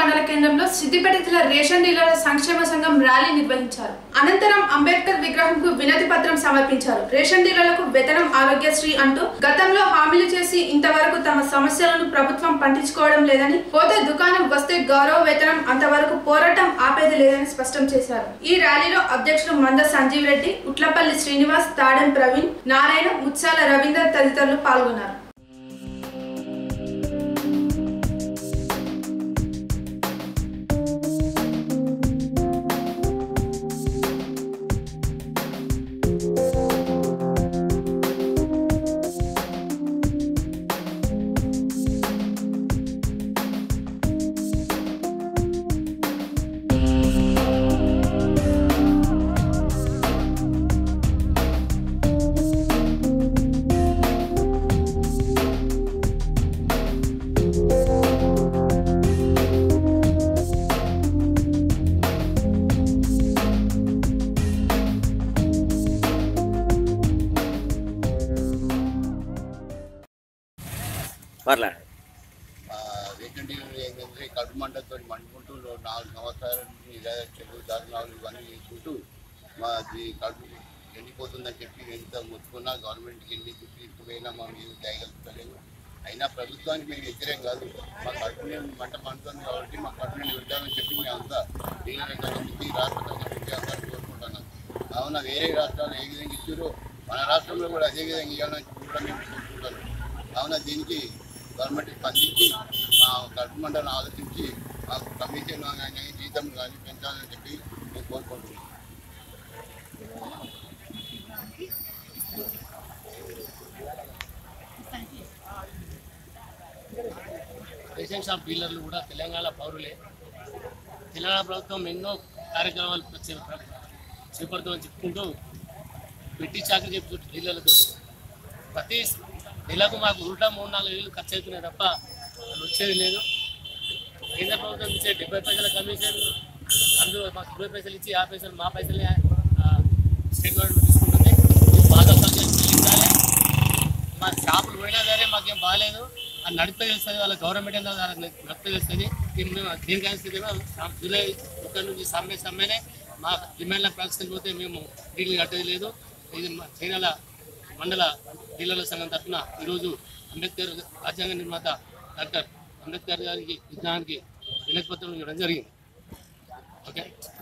మండల కేంద్రంలో సిద్దిపేట జిల్లా రేషన్ డీలర్ల సంక్షేమ సంఘం ర్యాలీ నిర్వహించారు. అనంతరం అంబేద్కర్ విగ్రహంకు వినతి పత్రం సమర్పించారు. రేషన్ డీలర్లకు వేతనం ఆరోగ్యశ్రీ అంటూ గతంలో హామీలు చేసి ఇంతవరకు తమ సమస్యలను ప్రభుత్వం పట్టించుకోవడం లేదని, పోతే దుకాణం వస్తే గౌరవ వేతనం అంతవరకు పోరాటం ఆపేది లేదని స్పష్టం చేశారు. ఈ ర్యాలీలో అధ్యక్షులు మంద సంజీవ్ రెడ్డి, ఉట్లపల్లి శ్రీనివాస్, తాడెం ప్రవీణ్, నారాయణ, ముత్సాల రవీందర్ తదితరులు పాల్గొన్నారు. రేషన్ డీలర్ ఏంటంటే కడుపు మంటతో మండుకుంటూ 4 సంవత్సరాల చెరువు దారుణాలు ఇవన్నీ చేసుకుంటూ మాది కడుపు ఎండిపోతుందని చెప్పి ఎంత మొత్తుకున్నా గవర్నమెంట్కి ఎన్ని తీసుకుపోయినా మేము ఏమి చేయగలుగుతలేము. అయినా ప్రభుత్వానికి మేము వ్యతిరేకం కాదు, మా కడుపు మంట పండుతుంది కాబట్టి మా కడుపు నేను విడతామని చెప్పి మేము అంతా డీలర్ నుంచి రాష్ట్ర అందరూ కోరుకుంటున్నాం. కావున వేరే రాష్ట్రాలు ఏ విధంగా ఇచ్చారో మన రాష్ట్రంలో కూడా అదే విధంగా ఇవ్వాలని కూడా మేము కోరుకుంటున్నాం. కావున దీనికి గవర్నమెంట్ స్పందించి మా కడుపు మంటలను ఆలోచించి మాకు కమిషన్ కానీ జీతం కానీ పెంచాలని చెప్పి మేము కోరుకుంటున్నాం. రేషన్ షాప్ డీలర్లు కూడా తెలంగాణ పౌరులే. తెలంగాణ ప్రభుత్వం ఎన్నో కార్యక్రమాలు చేపడుతామని చెప్పుకుంటూ పెట్టి చాకరీ చెప్తుంటారు డీలర్లతో. ప్రతి నెలకు మాకు ఉల్టా 3-4 వేలు ఖర్చు అవుతున్నాయి తప్ప అది వచ్చేది లేదు. కేంద్ర ప్రభుత్వం ఇచ్చే 70 పైసల కమిషన్, అందులో మాకు 20 పైసలు ఇచ్చి 50 పైసలు మా పైసల్ని స్టేట్ గవర్నమెంట్ తీసుకుంటుంది. బాగా చెల్లించాలి. మా షాపులు పోయినా సరే మాకేం బాగాలేదు అది నడిపే తెలుస్తుంది, వాళ్ళ గవర్నమెంట్ ఎంత నడిపే తెలుస్తుంది. మేము దీనికైనా జూలై 1 నుంచి సమ్మెనే మా డిమాండ్లకు పరిస్థితి మేము డీలు కట్టేది లేదు. ఇది చైనాల మండల డీలర్ల సంఘం తరఫున ఈరోజు అంబేద్కర్ రాజ్యాంగ నిర్మాత డాక్టర్ అంబేద్కర్ గారికి విజ్ఞానానికి వినతి పత్రం ఇవ్వడం జరిగింది. ఓకే,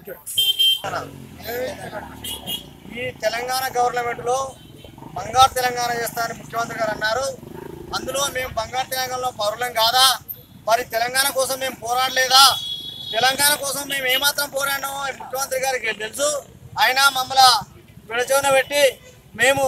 ఈ తెలంగాణ గవర్నమెంట్లో బంగారు తెలంగాణ చేస్తారని ముఖ్యమంత్రి గారు అన్నారు. అందులో మేము బంగారు తెలంగాణలో పౌరులం కాదా? మరి తెలంగాణ కోసం మేము పోరాడలేదా? తెలంగాణ కోసం మేము ఏమాత్రం పోరాడామో ముఖ్యమంత్రి గారికి తెలుసు. అయినా మమ్మల్ని విడచోన పెట్టి మేము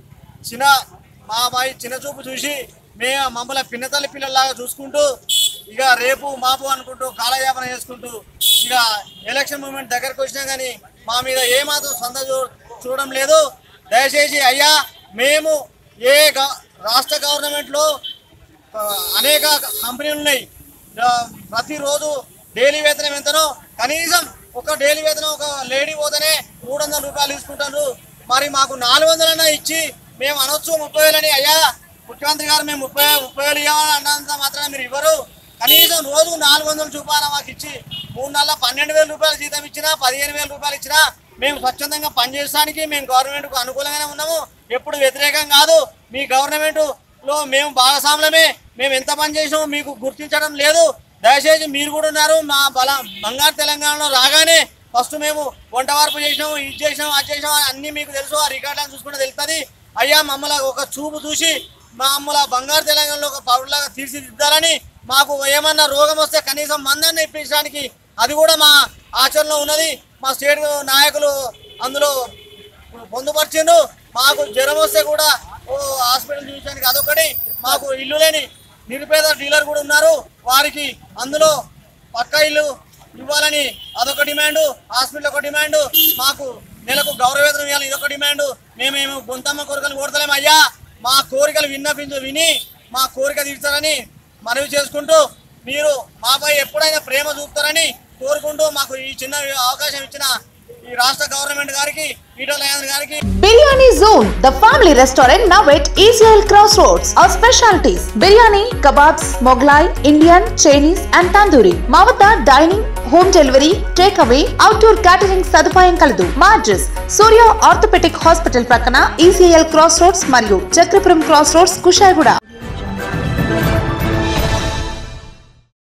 చిన్న చూపు చూసి మేము మమ్మల్ని పిన్నతల్లి పిల్లల్లాగా చూసుకుంటూ ఇక రేపు మాపు అనుకుంటూ కాలయాపన చేసుకుంటూ ఇక ఎలక్షన్ మూమెంట్ దగ్గరకు వచ్చినా కానీ మా మీద ఏమాత్రం సంద చూడడం లేదు. దయచేసి అయ్యా, మేము రాష్ట్ర గవర్నమెంట్లో అనేక కంపెనీలు ఉన్నాయి. ప్రతిరోజు డైలీ వేతనం ఎంతనో కనీసం ఒక డైలీ వేతనం ఒక లేడీ పోతేనే 300 రూపాయలు తీసుకుంటారు. మరి మాకు 400 ఇచ్చి మేము అనొచ్చు 30,000 అని. అయ్యా ముఖ్యమంత్రి గారు మేము 30,000 ఇవ్వాలని అన్నంత మాత్రం మీరు ఇవ్వరు. కనీసం రోజు 400 రూపాయలు మాకు ఇచ్చి 3 నెలల 12,000 రూపాయలు జీతం ఇచ్చినా 15,000 రూపాయలు ఇచ్చినా మేము స్వచ్ఛందంగా పనిచేయడానికి మేము గవర్నమెంట్కు అనుకూలంగానే ఉన్నాము. ఎప్పుడు వ్యతిరేకం కాదు. మీ గవర్నమెంట్లో మేము భాగస్వాములమే. మేము ఎంత పని చేసినామో మీకు గుర్తించడం లేదు. దయచేసి మీరు కూడా ఉన్నారు. మా బంగారు తెలంగాణలో రాగానే ఫస్ట్ మేము వంట వార్పు చేసినాము, ఇది చేసినాము, అది చేసినాము అని అన్నీ మీకు తెలుసు. ఆ రికార్డులను చూసుకుంటే తెలుస్తుంది. అయ్యా మమ్మల్ని ఒక చూపు చూసి మమ్మల్ని బంగారు తెలంగాణలో ఒక పౌరులాగా తీర్చిదిద్దాలని, మాకు ఏమన్నా రోగం వస్తే కనీసం మందాన్ని ఇప్పించడానికి అది కూడా మా ఆచరణలో ఉన్నది. మా స్టేట్ నాయకులు అందులో పొందుపరిచిండు. మాకు జ్వరం వస్తే కూడా హాస్పిటల్ చూపించడానికి అదొకటి. మాకు ఇల్లు లేని నిరుపేద డీలర్ కూడా ఉన్నారు. వారికి అందులో పక్కా ఇల్లు ఇవ్వాలని అదొక డిమాండు. హాస్పిటల్ ఒక డిమాండు. మాకు నెలకు గౌరవ వేతనం ఇవ్వాలని ఇదొక డిమాండు. మేమేమో గొంతమ్మ కోరికలు కోరతలేము. అయ్యా మా కోరికలు విని మా కోరిక తీర్చాలని మనవి చేసుకుంటూ మీరు మాపై ఎప్పుడైనా ప్రేమ చూపుతారని కోరుకుంటూ మాకు ఈ చిన్న అవకాశం ఇచ్చిన ఈ రాష్ట్ర గవర్నమెంట్ గారికి ఈటల రాజేందర్ గారికి. Biryani zone, the family restaurant now at ECL Crossroads. Our specialties: biryani, kebabs, Mughlai, Indian, Chinese and tandoori. మా వద్ద dining, home delivery, take away, outdoor catering సదుపాయం కలదు. మా అడ్రస్ సూర్య ఆర్థోపెడిక్ హాస్పిటల్ ప్రక్కన ECL Crossroads మరియు చక్రపురం Crossroads, కుషాయిగూడ.